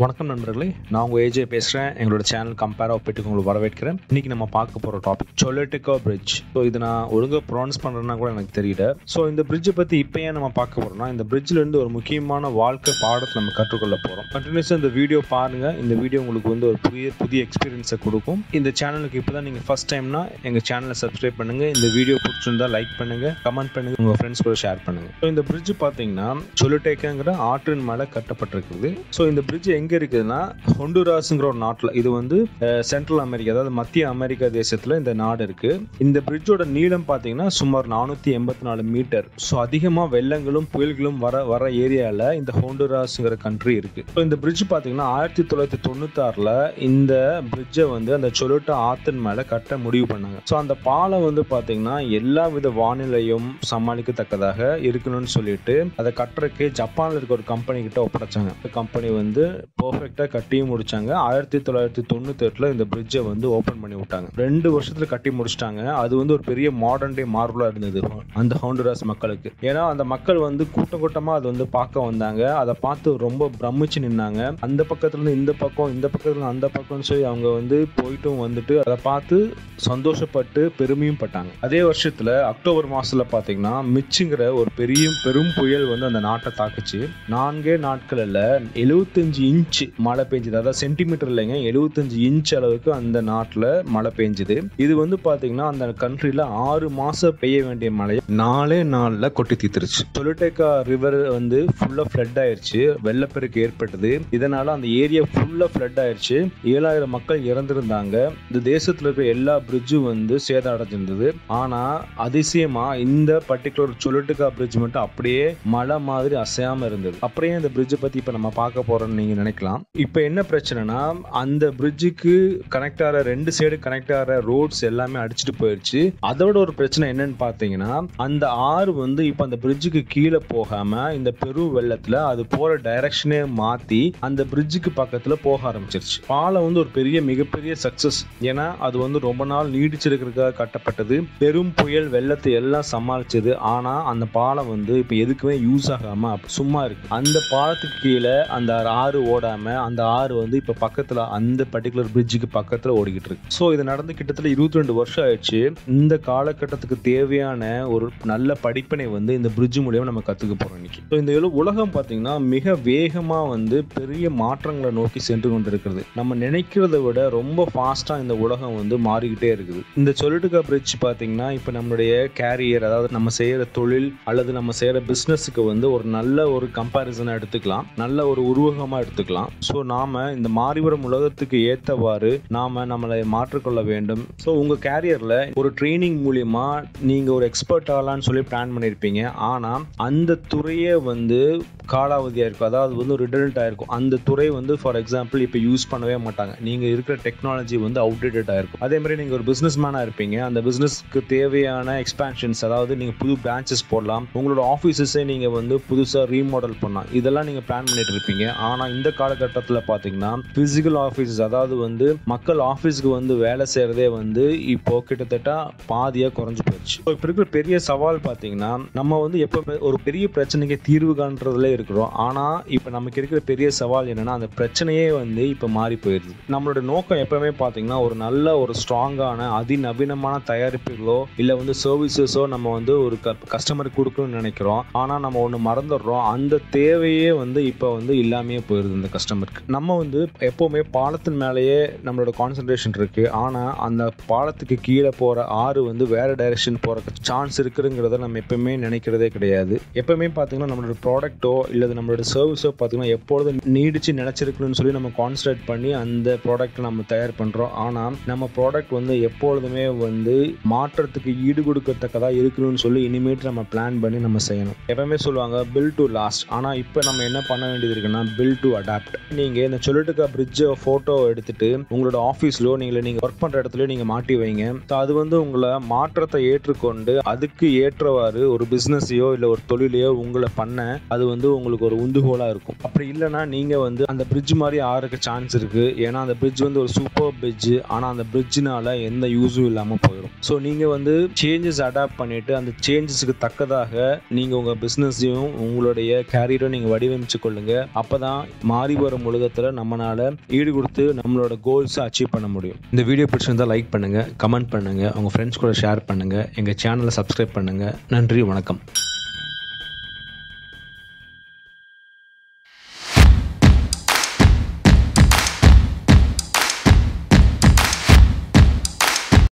வணக்கம் நண்பர்களே, நான் உங்கள் ஏஜே பேசுகிறேன். எங்களோட சேனல் கம்பேர் ஆஃப் பெட்டுக்கு உங்களுக்கு வரவேற்கிறேன். இன்றைக்கி நம்ம பார்க்க போகிற டாபிக் சொலோட்டிகா பிரிட்ஜ். ஸோ இது நான் ஒழுங்காக ப்ரொனவுன்ஸ் பண்ணுறேன்னா கூட எனக்கு தெரியல. ஸோ இந்த பிரிட்ஜை பற்றி இப்போ ஏன் நம்ம பார்க்க போகிறோம்னா, இந்த பிரிட்ஜிலேருந்து ஒரு முக்கியமான வாழ்க்கை பாடத்தை நம்ம கற்றுக்கொள்ள போகிறோம். கண்டினியூஸாக இந்த வீடியோ பாருங்கள். இந்த வீடியோ உங்களுக்கு வந்து ஒரு புதிய எக்ஸ்பீரியன்ஸை கொடுக்கும். இந்த சேனலுக்கு இப்போ தான் நீங்கள் ஃபஸ்ட் டைம்னா எங்கள் சேனலை சப்ஸ்கிரைப் பண்ணுங்கள். இந்த வீடியோ பிடிச்சிருந்தா லைக் பண்ணுங்கள், கமெண்ட் பண்ணுங்கள், உங்கள் ஃப்ரெண்ட்ஸ் கூட ஷேர் பண்ணுங்கள். ஸோ இந்த பிரிட்ஜ் பார்த்தீங்கன்னா சொலோட்டிகாங்கிற ஆற்றின் மேலே கட்டப்பட்டிருக்குது. ஸோ இந்த பிரிட்ஜ் எங்கே இருக்குதுன்னா, ஹொண்டுராஸ்ங்கிற ஒரு நாட்டில், இது வந்து சென்ட்ரல் அமெரிக்கா, அதாவது மத்திய அமெரிக்கா தேசத்தில் இந்த நாடு இருக்கு. இந்த பிரிட்ஜோட நீளம் பார்த்தீங்கன்னா சுமார் 484 மீட்டர். ஸோ அதிகமாக வெள்ளங்களும் புயல்களும் வர ஏரியாவில் இந்த ஹொண்டுராஸ்ங்கிற கண்ட்ரி இருக்கு. ஸோ இந்த பிரிட்ஜ் பார்த்தீங்கன்னா 1996 இந்த பிரிட்ஜை வந்து அந்த சொலோட்டா ஆத்தின் மேலே கட்ட முடிவு பண்ணாங்க. ஸோ அந்த பாலம் வந்து பார்த்தீங்கன்னா எல்லா வித வானிலையும் சமாளிக்கத்தக்கதாக இருக்கணும்னு சொல்லிட்டு அதை கட்டுறதுக்கு ஜப்பானில் இருக்க ஒரு கம்பெனி கிட்ட ஒப்படைச்சாங்க. கம்பெனி வந்து பர்ஃபெக்டா கட்டியும் முடிச்சாங்க. 1998 இந்த பிரிட்ஜை வந்து ஓபன் பண்ணி விட்டாங்க. 2 வருஷத்துல கட்டி முடிச்சிட்டாங்க. அது வந்து ஒரு பெரிய மாடர்ன் டே மார்வலா இருந்தது அந்த ஹொண்டுராஸ் மக்களுக்கு. ஏன்னா அந்த மக்கள் வந்து கூட்டமா அது வந்து பார்க்க வந்தாங்க. அதை பார்த்து ரொம்ப பிரமிச்சு நின்னாங்க. அந்த பக்கத்துல இருந்து இந்த பக்கம், இந்த பக்கத்துல இருந்து அந்த பக்கம்னு சொல்லி அவங்க வந்து போயிட்டும் வந்துட்டு அதை பார்த்து சந்தோஷப்பட்டு பெருமையும் பட்டாங்க. அதே வருஷத்துல அக்டோபர் மாசத்துல பாத்தீங்கன்னா மிச்சுங்கிற ஒரு பெரும் புயல் வந்து அந்த நாட்டை தாக்குச்சு. 4 நாட்கள்ல 75 இன்ச் மழை பெஞ்சது. அதாவது சென்டிமீட்டர் இல்லைங்க, 75 இன்ச் அளவுக்கு அந்த நாட்டுல மழை பெஞ்சது. இது வந்து பாத்தீங்கன்னா அந்த கண்ட்ரில 6 மாசம் பெய்ய வேண்டிய மழை 4 நாள்ல கொட்டி தீர்த்துருச்சு. சொலோட்டிகா ரிவர் வந்து ஃபுல்லா ஃப்ளட் ஆயிருச்சு. வெள்ளப்பெருக்கு ஏற்பட்டது. இதனால அந்த ஏரியா ஃபுல்லா ஃப்ளட் ஆயிருச்சு. 7000 மக்கள் இறந்திருந்தாங்க. இந்த தேசத்துல இருக்கிற எல்லா பிரிட்ஜும் வந்து சேதம் அடைஞ்சிருந்தது. ஆனா அதிசயமா இந்த பர்டிகுலர் சொலோட்டிகா பிரிட்ஜ் மட்டும் அப்படியே மலை மாதிரி அசையாம இருந்தது. அப்படியே இந்த பிரிட்ஜை பத்தி இப்ப நம்ம பார்க்க போறோம்னு நீங்க நினைக்கலாம். இப்ப என்ன பிரச்சனைனா, அந்த பிரிட்ஜுக்கு கனெக்ட் ஆகிற 2 சைடு கனெக்ட் ஆகிற ரோட்ஸ் எல்லாமே அடிச்சுட்டு போயிடுச்சு. அதோட ஒரு பிரச்சனை என்னன்னு பாத்தீங்கன்னா, அந்த ஆறு வந்து இப்ப அந்த பிரிட்ஜுக்கு கீழே போகாம இந்த பெரும் வெள்ளத்துல அது போற டைரக்ஷனே மாத்தி அந்த பிரிட்ஜுக்கு பக்கத்துல போக ஆரம்பிச்சிருச்சு. பாலம் வந்து ஒரு மிகப்பெரிய சக்சஸ். ஏன்னா அது வந்து ரொம்ப நாள் நீடிச்சிருக்கிறதுக்காக கட்டப்பட்டது. பெரும் புயல் வெள்ளத்தை எல்லாம் சமாளிச்சது. ஆனா அந்த பாலம் வந்து இப்ப எதுக்குமே யூஸ் ஆகாம சும்மா இருக்கு. அந்த பாலத்துக்கு கீழே அந்த ஆறு ஓடாம அந்த ஆறு வந்து இப்ப பக்கத்துல அந்த பர்டிகுலர் பிரிட்ஜுக்கு பக்கத்துல ஓடிக்கிட்டு இருக்கு. சோ இது நடந்து கிட்டத்தட்ட 22 வருஷம் ஆயிடுச்சு. இந்த காலகட்டத்துக்கு தேவையான ஒரு நல்ல படிப்பினை வந்து இந்த பிரிட்ஜ் மூலமா நம்ம கத்துக்க போறோம் இன்னைக்கு. இந்த உலகம் பாத்தீங்கன்னா மிக வேகமா வந்து பெரிய மாற்றங்களை நோக்கி சென்று கொண்டிருக்கிறது. நம்ம நினைக்கிறத விட ரொம்ப ஃபாஸ்டா இந்த உலகம் வந்து மாறிக்கிட்டே இருக்குது. இந்த சொலோட்டிகா பிரிட்ஜ் பாத்தீங்கன்னா இப்ப நம்மளுடைய கேரியர், அதாவது நம்ம செய்யற தொழில் அல்லது நம்ம செய்யற பிசினஸுக்கு வந்து ஒரு நல்ல ஒரு கம்பாரிசனா எடுத்துக்கலாம், நல்ல ஒரு உருவகமா எடுத்துக்கலாம். ஸோ நாம இந்த மாறிவரும் உலகத்துக்கு ஏற்றவாறு நாம நம்மளை மாற்றிக்கொள்ள வேண்டும். ஸோ உங்க கேரியர்ல ஒரு ட்ரைனிங் மூலியமா நீங்க ஒரு எக்ஸ்பர்ட் ஆகலான்னு சொல்லி பிளான் பண்ணிருப்பீங்க. ஆனா அந்த துறையே வந்து காலாவதியா இருக்கும், அதாவது வந்து ரிடல்டா இருக்கும். அந்த துறை வந்து ஃபார் எக்ஸாம்பிள் இப்ப யூஸ் பண்ணவே மாட்டாங்க. நீங்க இருக்கிற டெக்னாலஜி வந்து அவுடேட்டடா இருக்கும். அதே மாதிரி நீங்க ஒரு பிசினஸ் மேனா இருப்பீங்க. அந்த பிசினஸ்க்கு தேவையான எக்ஸ்பான்ஷன்ஸ், அதாவது நீங்க புது பிரான்ச்சஸ் போடலாம், உங்களோட ஆபீசஸை நீங்க வந்து புதுசா ரீமாடல் பண்ணலாம், இதெல்லாம் நீங்க பிளான் பண்ணிட்டு இருப்பீங்க. ஆனா இந்த காலகட்டத்தில் பாத்தீங்கன்னா பிசிக்கல் ஆபீஸ், அதாவது வந்து மக்கள் ஆபீஸ்க்கு வந்து வேலை செய்யறதே வந்து இப்போ கிட்டத்தட்ட பாதியா குறைஞ்சு போயிடுச்சு. இப்ப இருக்கிற பெரிய சவால் பாத்தீங்கன்னா, நம்ம வந்து எப்பவுமே ஒரு பெரிய பிரச்சனைக்கு தீர்வு காண்றதுல இருக்கிறோம். ஆனா இப்ப நமக்கு இருக்கிற பெரிய சவால் என்னன்னா, அந்த பிரச்சனையே வந்து இப்ப மாறி போயிருது. நம்மளோட நோக்கம் எப்பவுமே பாத்தீங்கன்னா ஒரு நல்ல ஒரு ஸ்ட்ராங்கான அதிநவீனமான தயாரிப்புகளோ இல்ல வந்து சர்வீசஸோ நம்ம வந்து ஒரு கஸ்டமருக்கு கொடுக்கணும்னு நினைக்கிறோம். ஆனா நம்ம ஒண்ணு மறந்துடுறோம், அந்த தேவையே வந்து இப்ப வந்து இல்லாமே போயிருது இந்த கஸ்டமருக்கு. நம்ம வந்து எப்பவுமே பாலத்தின் மேலேயே நம்மளோட கான்சென்ட்ரேஷன் இருக்கு. ஆனா அந்த பாலத்துக்கு கீழே போற ஆறு வந்து வேற டைரக்ஷன் போற சான்ஸ் இருக்குங்கிறத நம்ம எப்பவுமே நினைக்கிறதே கிடையாது. எப்பவுமே பாத்தீங்கன்னா நம்மளோட ப்ராடக்ட்டோ இல்லது நம்மளோட சர்வீஸோ பாத்தீங்கன்னா எப்பொழுதும் நீடிச்சு நினைச்சிருக்கணும்னு சொல்லி நம்ம கான்சன்ட்ரேட் பண்ணி அந்த ப்ராடக்ட் நம்ம தயார் பண்றோம். ஆனா நம்ம ப்ராடக்ட் வந்து எப்பொழுதுமே வந்து மாற்றத்துக்கு ஈடு கொடுக்கத்தக்கதா இருக்கணும்னு சொல்லி இனிமேட்டு நம்ம பிளான் பண்ணி நம்ம செய்யணும். எப்பவுமே சொல்லுவாங்க பில் டு லாஸ்ட். ஆனா இப்ப நம்ம என்ன பண்ண வேண்டியது இருக்குன்னா பில் டு அடாப்ட். நீங்க இந்த சொலோட்டிகா பிரிட்ஜ் போட்டோ எடுத்துட்டு உங்களோட ஆபீஸ்லோ நீங்க ஒர்க் பண்ற இடத்துல நீங்க மாட்டி வைங்க. அது வந்து உங்களை மாற்றத்தை ஏற்றுக்கொண்டு அதுக்கு ஏற்றவாறு ஒரு பிசினஸையோ இல்ல ஒரு தொழிலையோ உங்களை பண்ண அது வந்து உங்களுக்கு ஒரு உந்துகோலா இருக்கும். அப்படி இல்லைன்னா நீங்க வந்து அந்த பிரிட்ஜ் மாதிரி ஆறதுக்கு சான்ஸ் இருக்கு. ஏன்னா அந்த பிரிட்ஜ் வந்து ஒரு சூப்பர் பிரிட்ஜ். ஆனா அந்த பிரிட்ஜ்னால எந்த யூஸும் இல்லாம போயிடும். ஸோ நீங்க வந்து சேஞ்சஸ் அடாப்ட் பண்ணிட்டு அந்த சேஞ்சஸுக்கு தக்கதாக நீங்க உங்க பிசினஸையும் உங்களுடைய கேரியரும் நீங்க வடிவமைச்சு கொள்ளுங்க. அப்பதான் மாறி மாறி வரும் உலகத்துல நம்மளால ஈடு கொடுத்து நம்மளோட கோல்ஸை அச்சீவ் பண்ண முடியும். இந்த வீடியோ பிடிச்சிருந்தா லைக் பண்ணுங்க, கமெண்ட் பண்ணுங்க, உங்க ஃப்ரெண்ட்ஸ் கூட ஷேர் பண்ணுங்க, எங்க சேனலை சப்ஸ்கிரைப் பண்ணுங்க. நன்றி, வணக்கம்.